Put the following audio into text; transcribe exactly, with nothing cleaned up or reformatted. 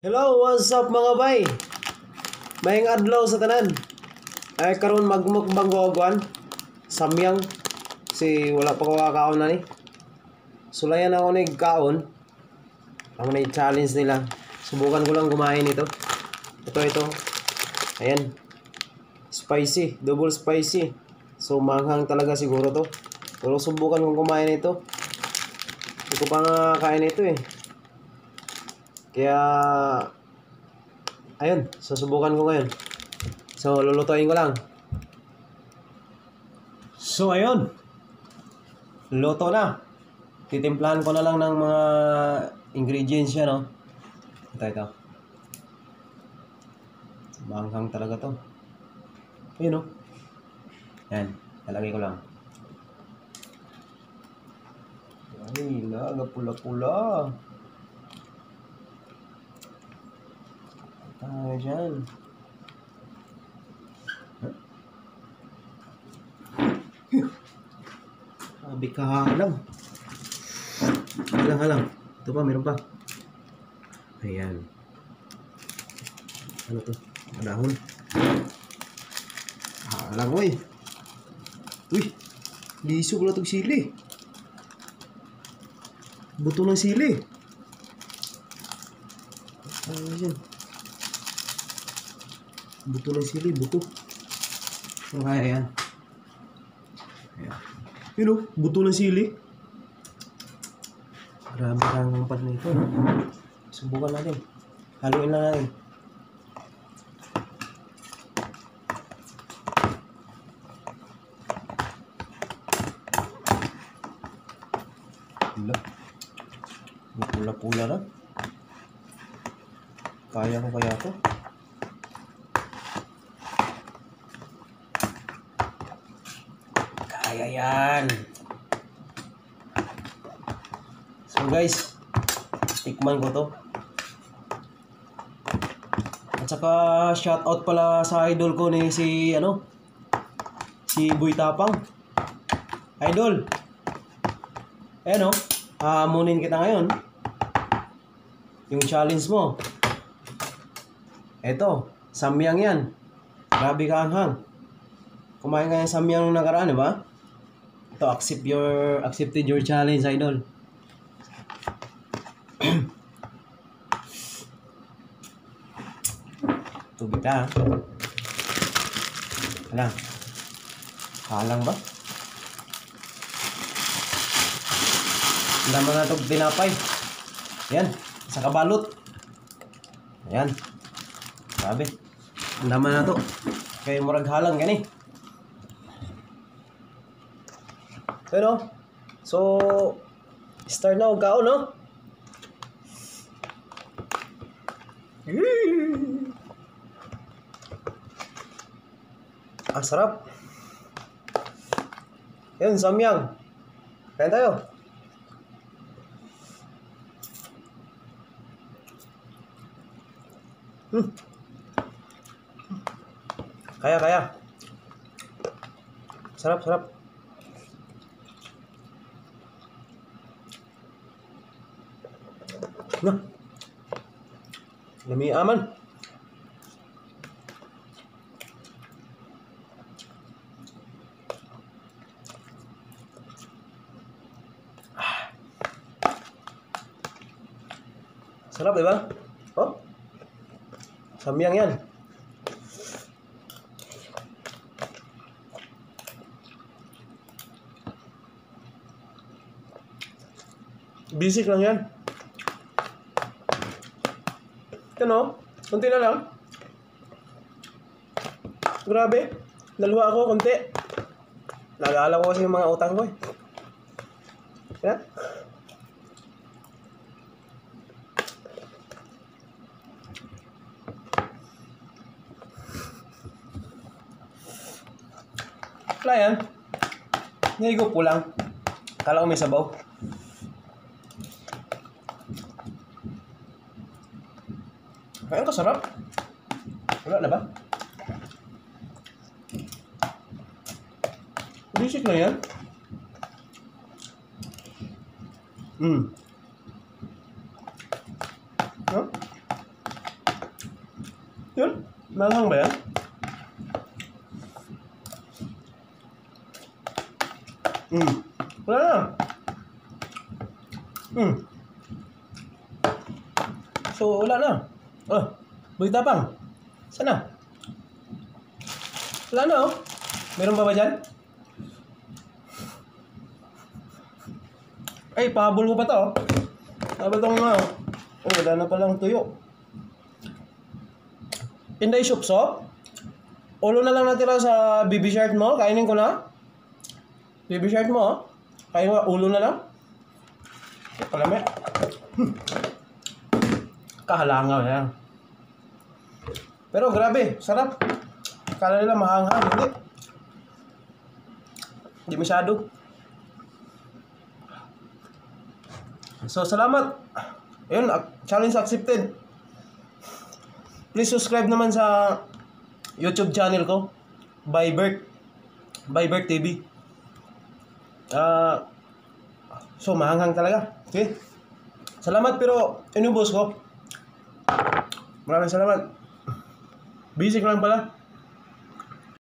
Hello, what's up mga bay? Mayang adlaw sa tanan. Ay karon magmukbang ko ogwan. Samyang si wala pa ko kakaon na ni. Sulayan ako ni kaon. Ako na i-challenge nila. Subukan ko lang kumain ito. Ito ito. Ayan. Spicy, double spicy. So manghang talaga siguro to. Pero subukan kong kumain ito. Hindi ko pa nga kain ito eh. Kaya ayun, susubukan ko ngayon. So lulutuin ko lang. So ayun. Luto na. Titimplahan ko na lang ng mga ingredients yan, no. Ito ito. Manghang talaga to. Ayun, no. Yan, lalagay ko lang. Ay, laga pula-pula. Tayo dyan. Sabi ka halang. Halang, halang. Ito pa, meron pa. Ayan. Ano to? Madahon. Halang, oy. Uy, liso ko na itong sili. Buto ng sili. Ayan. Buto ng sili, buto. So, kaya yan. Ayan. Yun o, buto ng sili. Marami kang lampad na ito. Subukan natin. Haluin na natin. Pula. Pula-pula na. Kaya ko kaya ito? Kaya yan. So guys, tikman ko to. At saka shoutout pala sa idol ko ni si ano, si Boy Tapang. Idol. Ayan o, hahamunin kita ngayon. Yung challenge mo. Eto, samyang yan. Grabe ka anghang. Kumain ka ng samyang nung nakaraan, diba? Ito, accept your, accepted your challenge, idol. Tubig ka, ha? Halang. Halang ba? Naman na ito tinapay. Ayan, sa kabalot. Ayan. Sabi. Naman na ito. Kaya murag halang gani. Pero, so, start na o kao, no? Ah, sarap. Yan, samyang. Kain tayo. Hmm. Kaya, kaya. Sarap, sarap. Nah. Demi aman. Sarap, diba? Oh. Samyang yan. Basic lang yan. Ano? Kunti na lang. Grabe. Naluha ako, kunti. Nag-aalala ko kasi yung mga utang ko eh. Yan. Wala yan. Nahigop ko lang. Kala ko may sabaw. Kaya ang kasarap. Wala na ba? Basic na yan. Hmm. Huh? Yun? Maanghang ba yan? Hmm. Wala na. Hmm. So, wala na. Oh, buhay tapang. Sana? Wala na oh. Meron ba ba dyan? Ay, pahabol mo pa to oh. Sabi itong nga. Oh, wala na palang tuyo. Inday soup-soup? Ulo na lang natira sa baby shark mo. Kainin ko na. Baby shark mo oh. Kainin mo, ulo na lang. Palami. Hmm. Kahalangaw yan. Pero grabe, sarap. Kala nila mahanghang, hindi. Hindi masyado. So, salamat. Ayun, challenge accepted. Please subscribe naman sa YouTube channel ko. By Bert. By Bert T V. Uh, so, mahanghang talaga. Okay. Salamat, pero inubos ko. Maraming salamat. Busy ko lang pala.